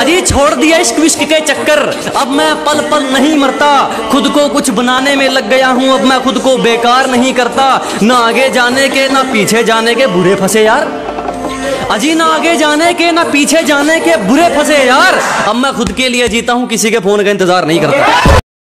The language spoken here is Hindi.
अजी छोड़ दिया इश्क विश्क के चक्कर, अब मैं पल पल नहीं मरता, खुद को कुछ बनाने में लग गया हूँ, अब मैं खुद को बेकार नहीं करता। ना आगे जाने के ना पीछे जाने के बुरे फंसे यार, अजी ना आगे जाने के ना पीछे जाने के बुरे फंसे यार। अब मैं खुद के लिए जीता हूँ, किसी के फोन का इंतजार नहीं करता।